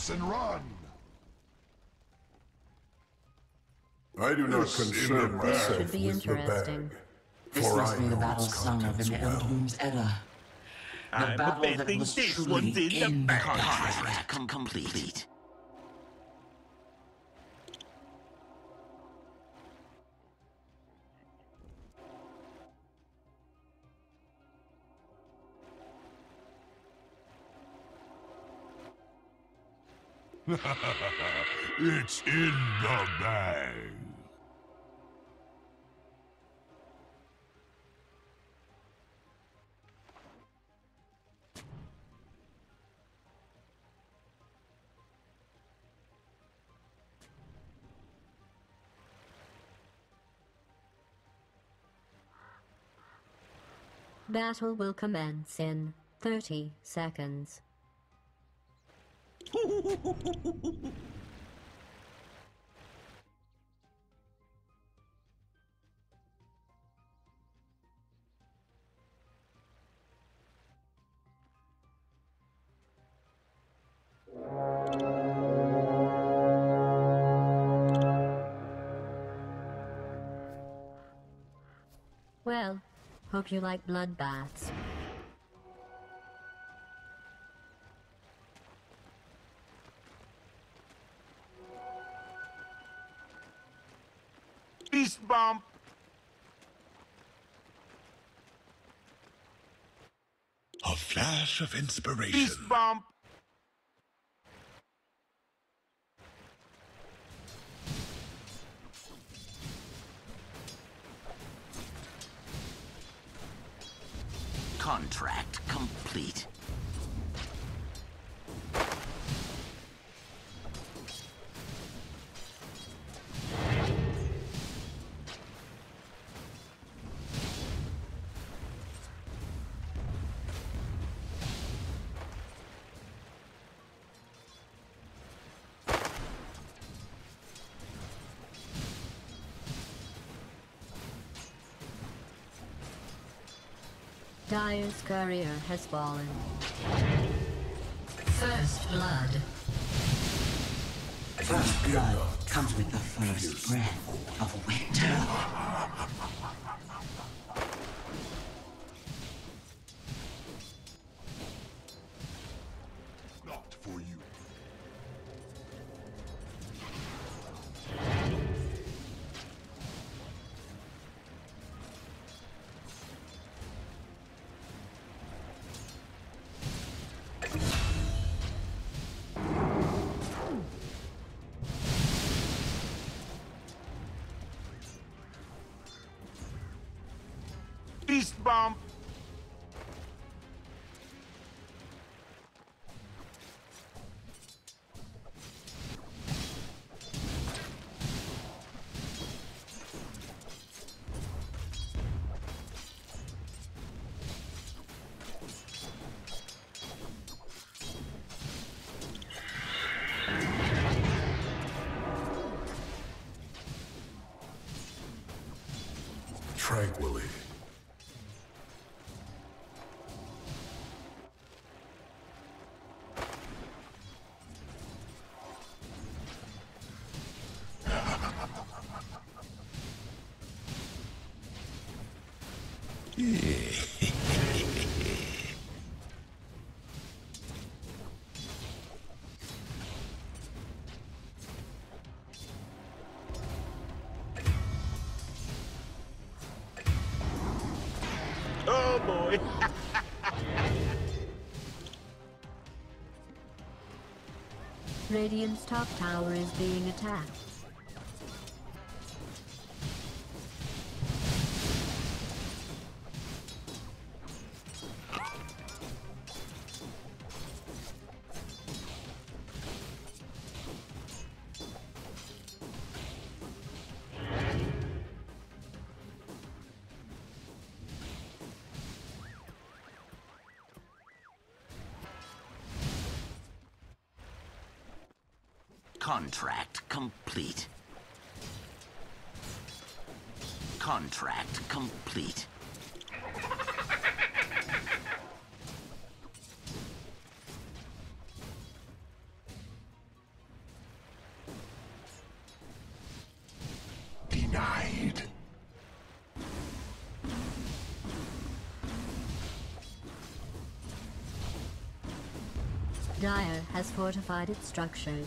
Pounce and run! I do not This concern in the myself Should be with the interesting. bag, This for must I be the know battle its song of contents an well. Eldwomb's Edda. The I'm battle that betting was this truly one's in the in bag. contract complete. It's in the bag. Battle will commence in 30 seconds. Well, hope you like bloodbaths. Beast bomb. A flash of inspiration. Beast bomb. Contract complete. Dire's courier has fallen. First blood. First blood comes with the first breath of winter. Not for you. Beast bomb. Tranquilly. Oh boy. Radiant's top tower is being attacked. Contract complete. Contract complete. Dire has fortified its structures.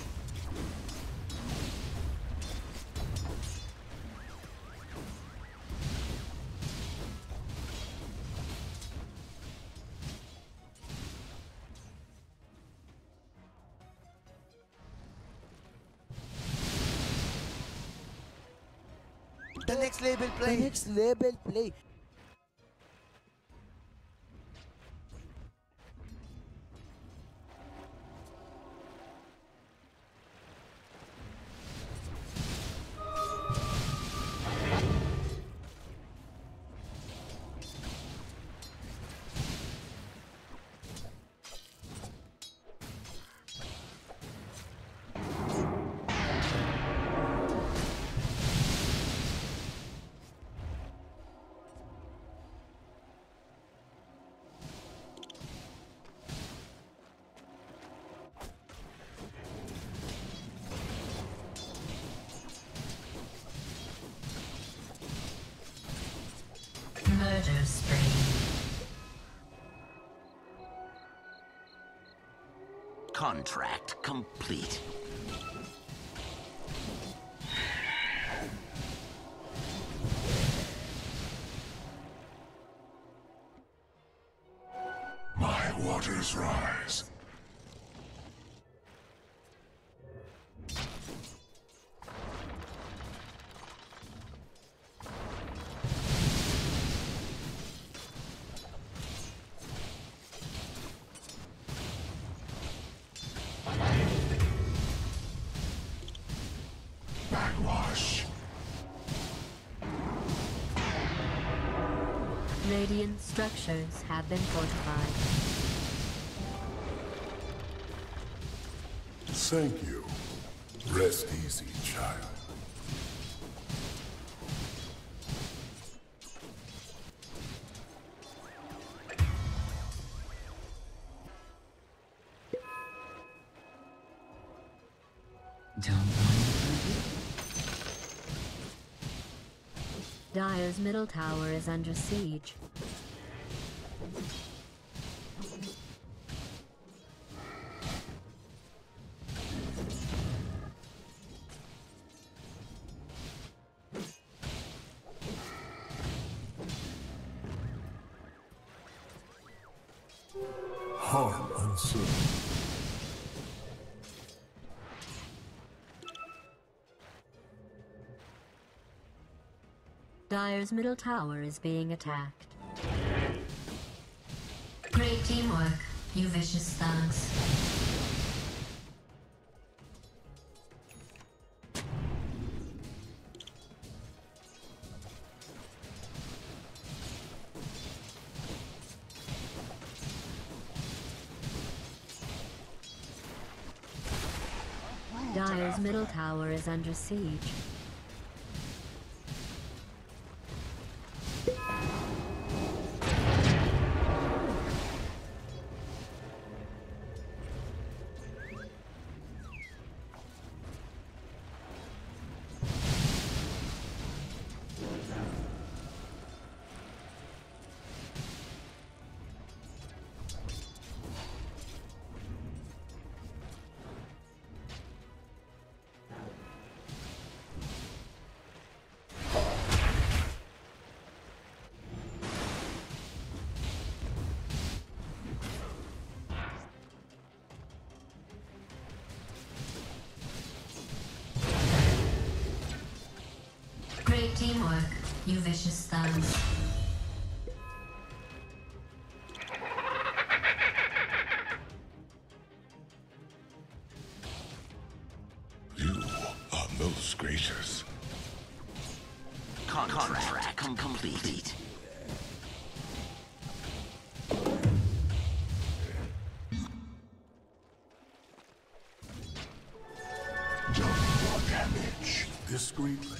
The next level play. The next level play. Murder spree. Contract complete. My waters rise. Backwash. Radiant structures have been fortified. Thank you. Rest easy, child. Don't mind. Dire's middle tower is under siege. Harm uncertain. Dire's middle tower is being attacked. Great teamwork, you vicious thugs. Dire's middle tower is under siege. Great teamwork, you vicious thugs. You are most gracious. Contract complete. Double damage. Discreetly.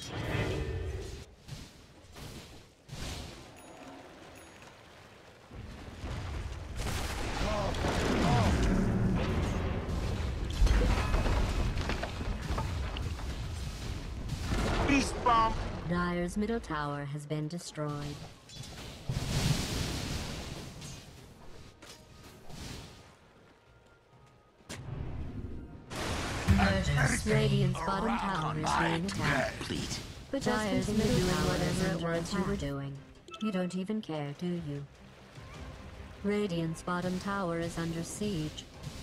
Beast bomb. Dire's middle tower has been destroyed. Murder Radiant's bottom tower is being attacked. complete. But just continue doing whatever it was you were doing. You don't even care, do you? Radiant's bottom tower is under siege.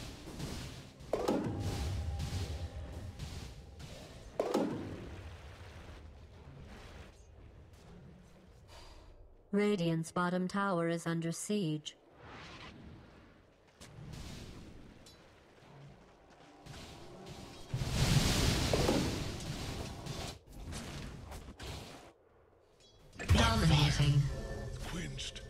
Radiant's bottom tower is under siege. Dominating. Quenched.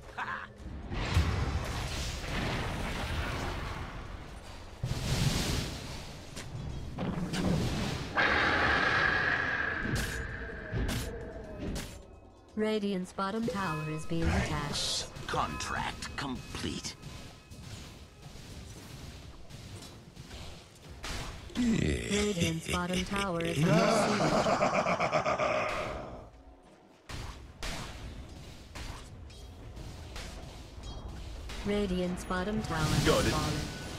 Radiant's bottom tower is being attacked. Contract complete. Radiant's bottom tower is under siege. Radiant's bottom tower has fallen.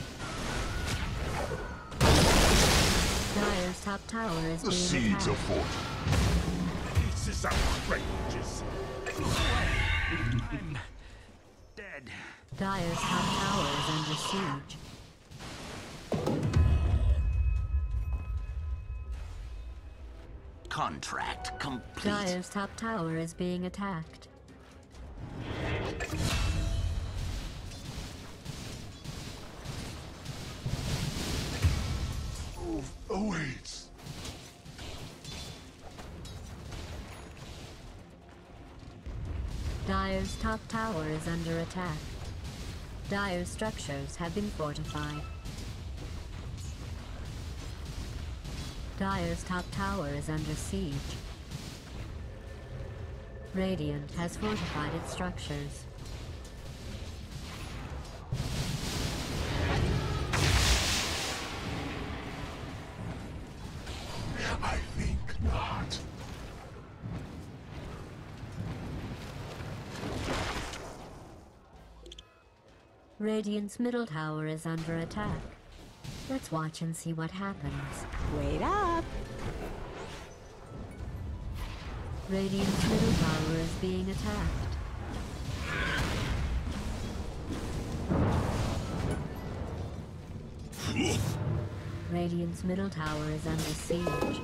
Dire's top tower is The being seeds attacked. of fortune. This is outrageous. I'm dead. Dire's top tower is under siege. Contract complete. Dire's top tower is being attacked. Move awaits. Dire's top tower is under attack. Dire's structures have been fortified. Dire's top tower is under siege. Radiant has fortified its structures. I think not. Radiant's middle tower is under attack. Let's watch and see what happens. Wait up! Radiant's middle tower is being attacked. Radiant's middle tower is under siege.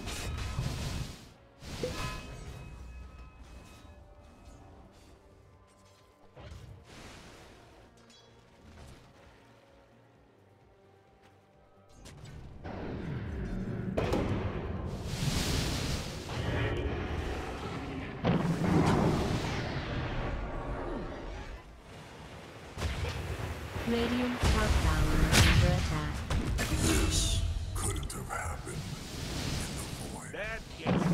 Radiant's top tower is under attack. This couldn't have happened in the void. That gets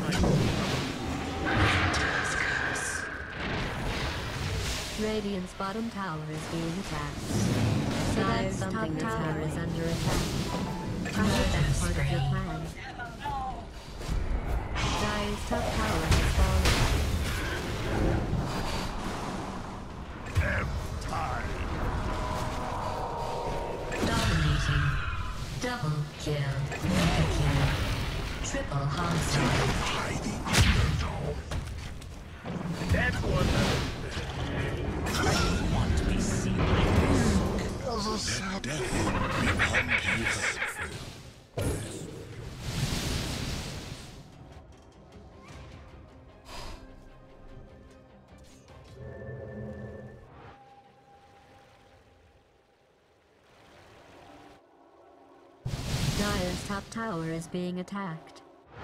my... Radiant's bottom tower is being attacked. Dire's top tower is under attack. I hope that's part of your plan. Dire's top tower has fallen. Dominating. Double kill. Mega kill. Triple homicide. Hiding undertow. That one. I want to be seen. Let death become peace. Dire's top tower is being attacked.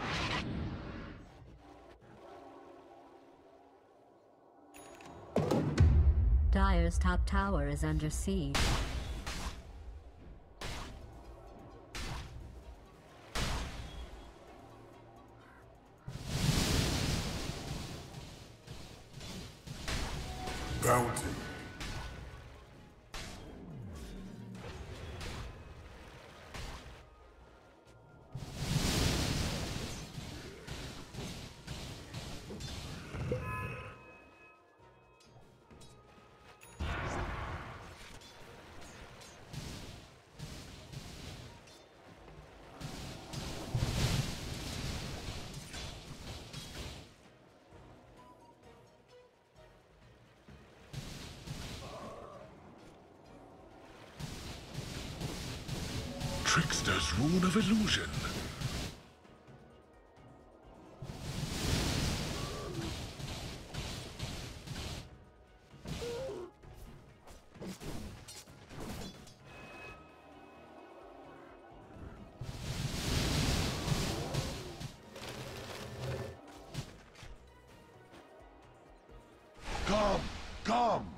Dire's top tower is under siege. Bounty. trickster's rune of illusion. Come, come!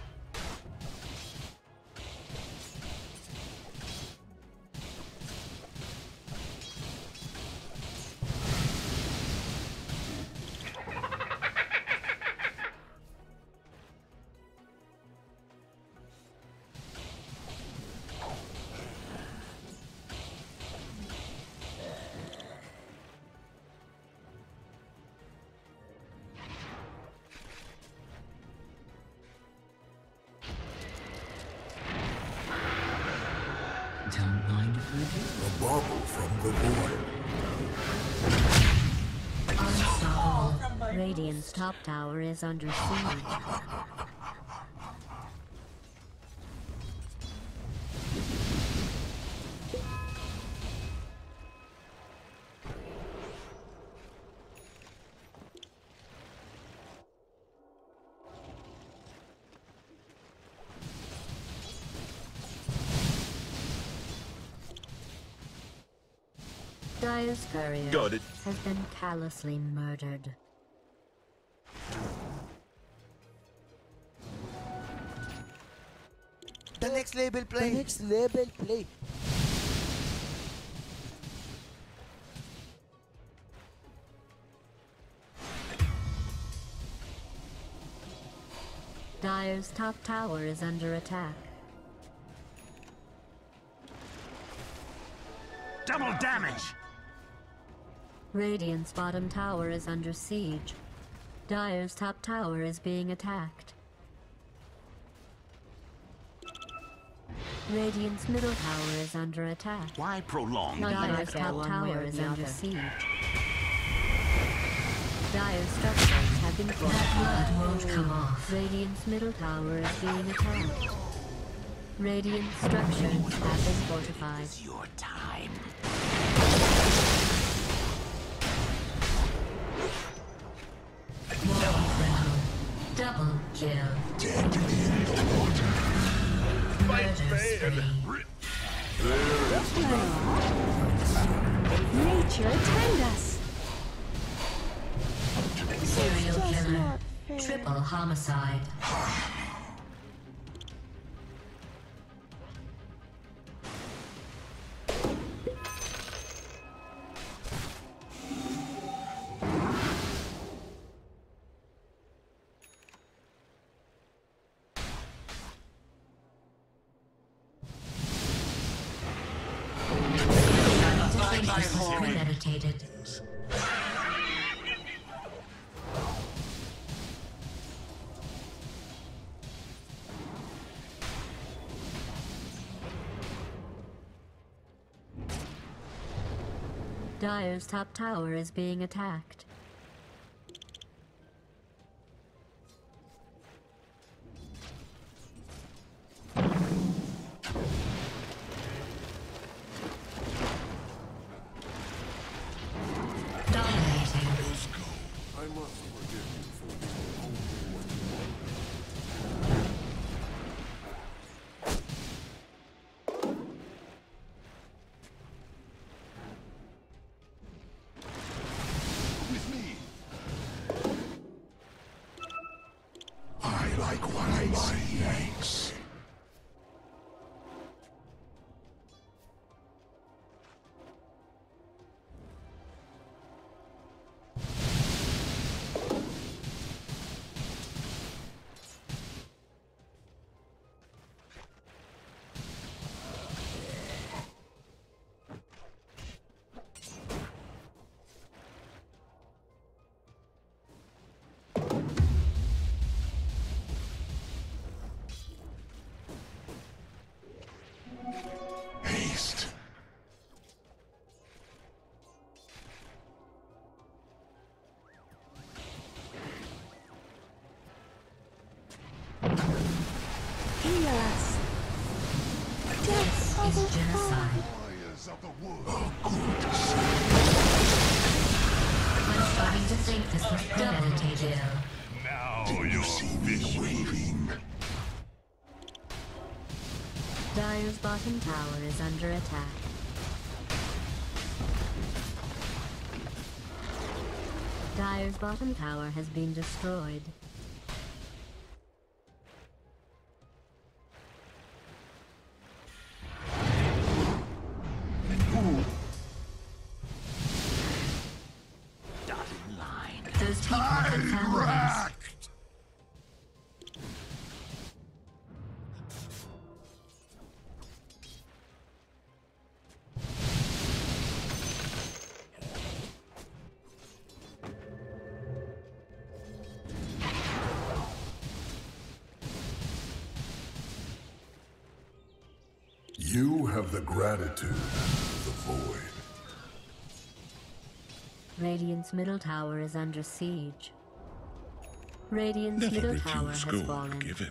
Don't mind if we do. A bauble from the void. Unstoppable. Radiant's top tower is under siege. Dire's courier Got it. has been callously murdered. The next level play. Dire's top tower is under attack. Double damage! Radiant's bottom tower is under siege. Dire's top tower is being attacked. Radiant's middle tower is under attack. Why prolong? Dire's top tower is under siege. Dire's structures have been fortified. Blood won't come off. Radiant's middle tower is being attacked. Radiant structures have been fortified. Your time. Double kill. Dead in the water. Murder spree. Nature attend us. Serial Just killer. not fair. Triple homicide. This is premeditated. Dire's top tower is being attacked. Dominating. I must forgive you for being only what you are. With me. I like what I see. Thanks. Haste. Heal us. Death This is genocide. Why Lords of the Wood. I'm starting to think this was premeditated. Now you see me waving. Dire's bottom tower is under attack. Dire's bottom tower has been destroyed. Dotted line. Those people have families. You have the gratitude of the void. Radiant's middle tower is under siege. Radiant's middle tower has fallen. given.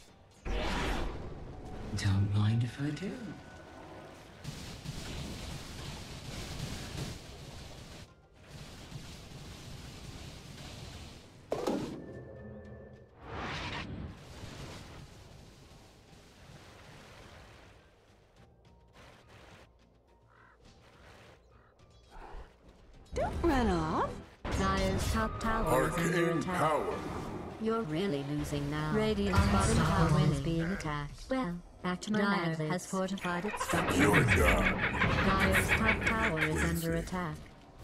Don't mind if I do. Don't run off. Dire's top tower is under Arcane attack. power. You're really losing now. Radiant's bottom tower is being attacked. Well, Dire has fortified its structure. You're done. Dire's top tower is under attack.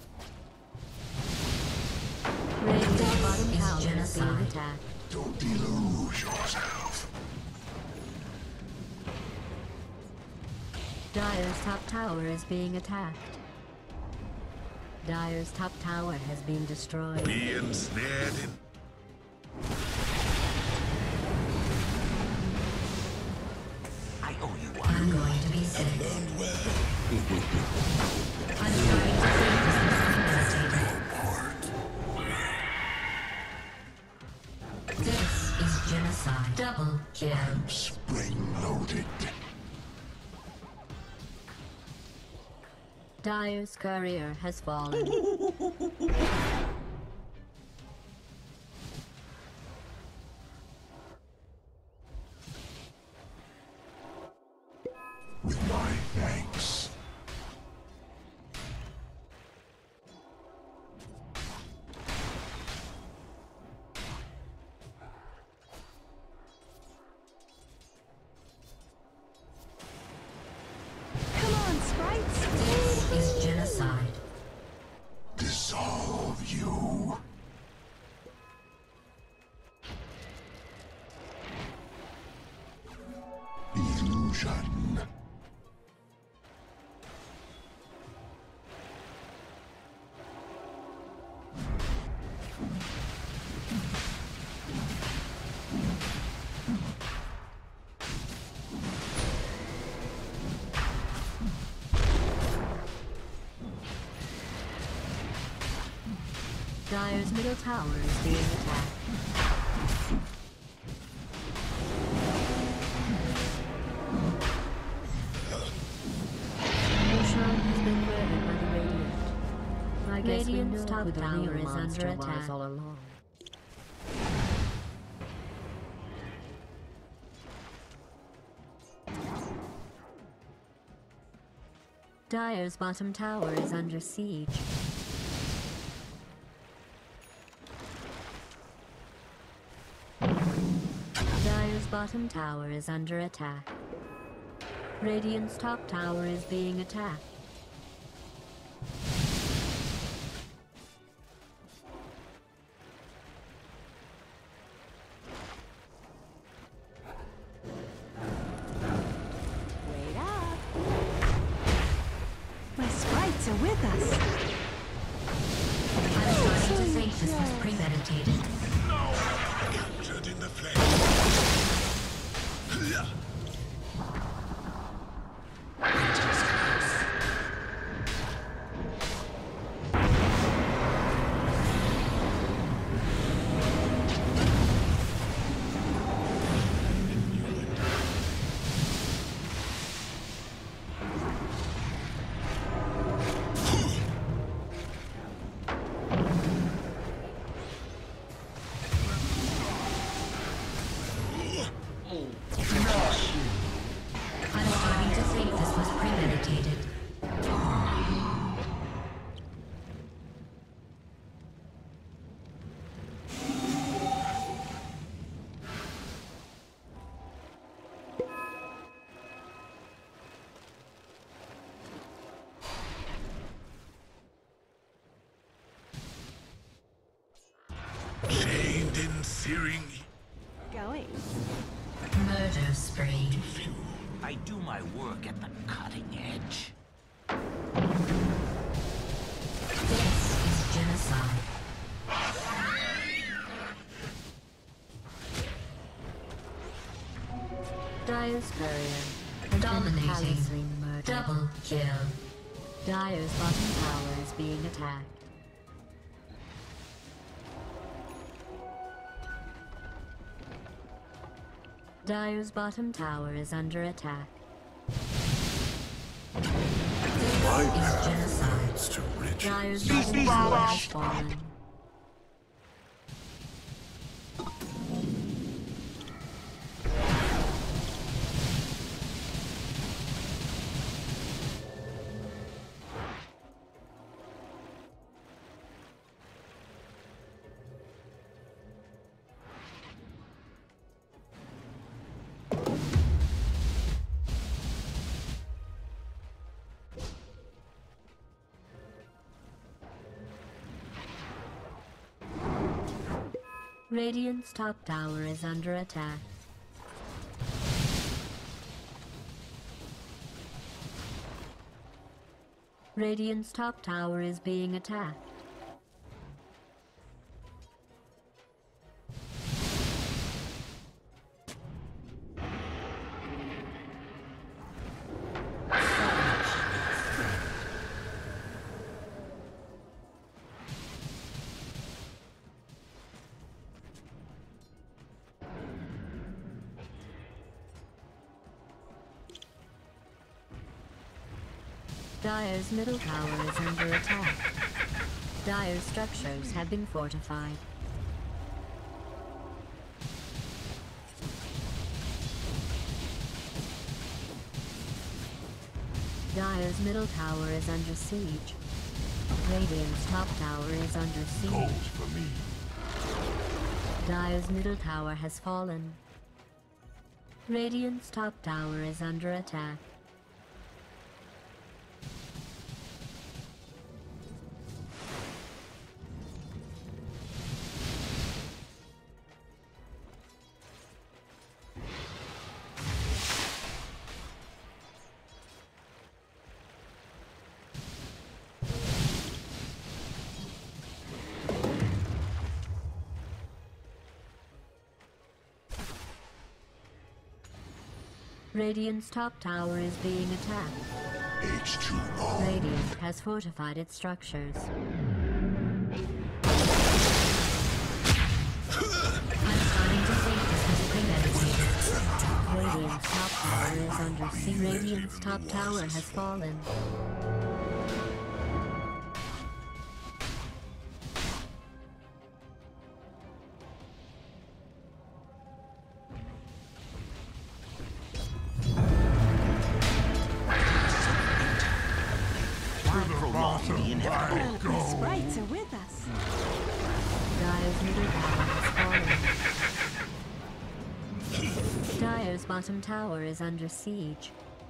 Radiant's bottom tower is being genocide. attacked. Don't delude yourself. Dire's top tower is being attacked. Dire's top tower has been destroyed. Be ensnared in. I owe you one. I'm going to be sick. Learned well. I'm starting to think this was premeditated. This is genocide. Double kill. Spring-loaded. Dire's courier has fallen. With my thanks. Come on, sprites. This is genocide. Dissolve you. Illusion. Dire's middle tower is being attacked. Roshan has been murdered by the Radiant. I guess Radiant's top tower is under attack. All along. Dire's bottom tower is under siege. Dire's bottom tower is under attack. Radiant's top tower is being attacked. Wait up. My sprites are with us. I'm starting to think this was premeditated. Captured in the flesh. Chained in searing Going. Murder spree. I do my work at the cutting edge. This is genocide. Dire's courier. Dominating. Callously murdered. Double kill. Dire's bottom tower is being attacked. Dire's bottom tower is under attack. my Is path genocide. leads to riches. Dire's bottom tower has fallen. Radiant's top tower is under attack. Radiant's top tower is being attacked. Dire's middle tower is under attack. Dire's structures have been fortified. Dire's middle tower is under siege. Radiant's top tower is under Gold siege. for me. Dire's middle tower has fallen. Radiant's top tower is under attack. Radiant's top tower is being attacked. H2O. Radiant has fortified its structures. I'm starting to think this was premeditated. Radiant's top tower is under siege. Radiant's top tower has fallen. Why prolong the inevitable? I The go. sprites are with us. Dire's middle tower has fallen. Dire's bottom tower is under siege.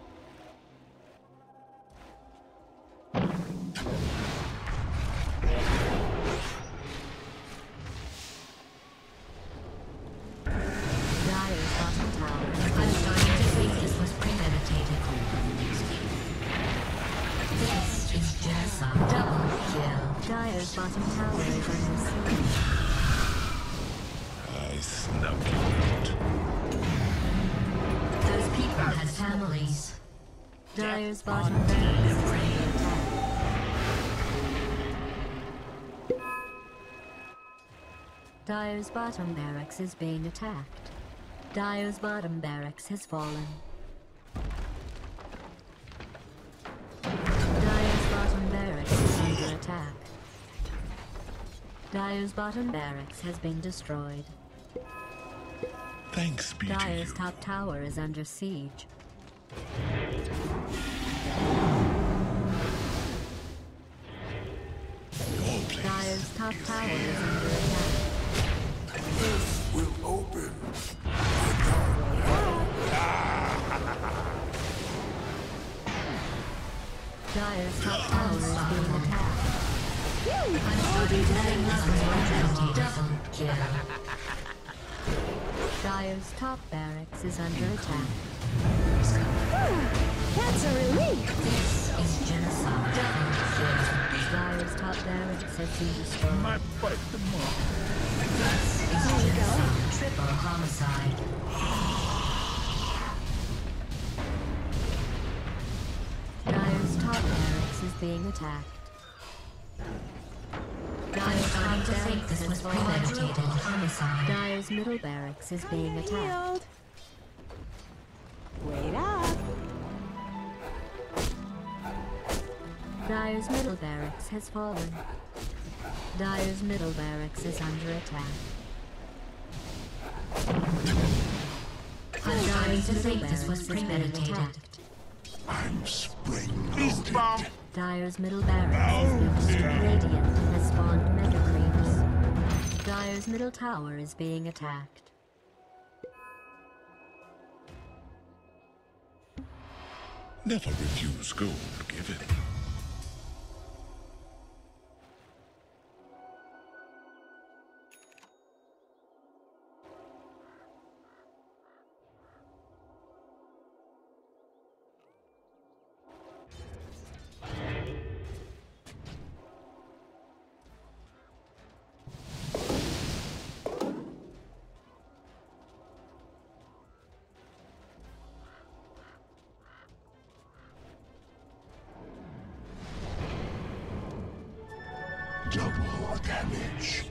Dire's bottom tower I'm starting to think this was premeditated. This is genocide. Double kill. Dire's bottom tower is under siege. I snuck out. Those people had families. Dire's bottom barracks is under attack. Dire's bottom barracks is being attacked. Dire's bottom barracks has fallen. Dire's bottom barracks is under attack. Dire's bottom barracks has been destroyed. Thanks be to Dire's you. top tower is under siege. Your place. Dire's top tower is under attack. This will open. Dire's top tower is being attacked. Dire's top barracks is under attack. That's a relief. This is genocide. Dire's top barracks has been destroyed. Might fight tomorrow. This is genocide. Triple homicide. Dire's top barracks is being attacked. Dire's Starting top to think barracks this has was fallen. premeditated homicide. Dire's middle barracks is being attacked. Yield. Wait up. Dire's middle barracks has fallen. Dire's middle barracks is under attack. I'm starting to Dire's think middle this was barracks is being premeditated. attacked. I'm spring-loaded. Dire's middle barracks has been destroyed. Radiant has spawned mega creeps. Dire's middle tower is being attacked. Never refuse gold given. Double damage.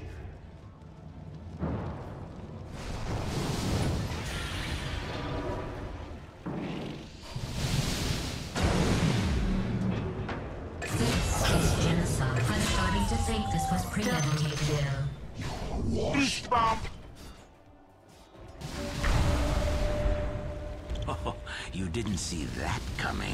This is genocide. I'm starting to think this was premeditated. Beast bomb. Oh, you didn't see that coming.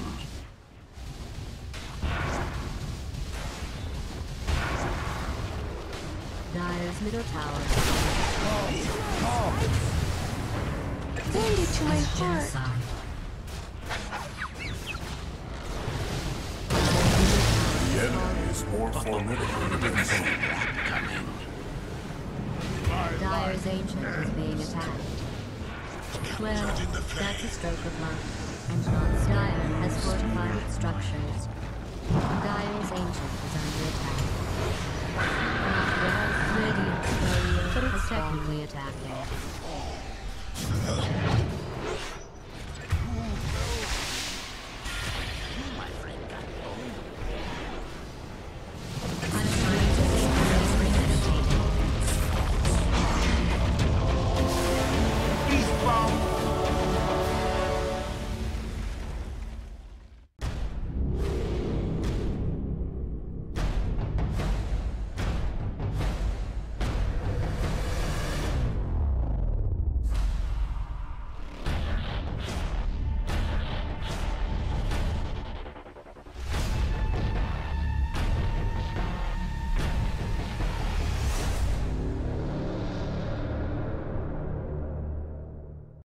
Dire's middle tower. Wounded to my heart. Genocide. The enemy is more formidable than some. Dire's ancient is being attacked. Well, that's a stroke of luck. And Dire has fortified its structures. Dire's ancient is under attack. Radiant's barrier is technically attacking.